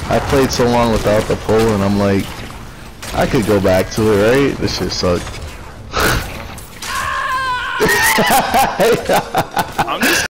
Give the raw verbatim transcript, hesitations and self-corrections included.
I played so long without the pull, and I'm like, I could go back to it, right? This shit sucked. I'm just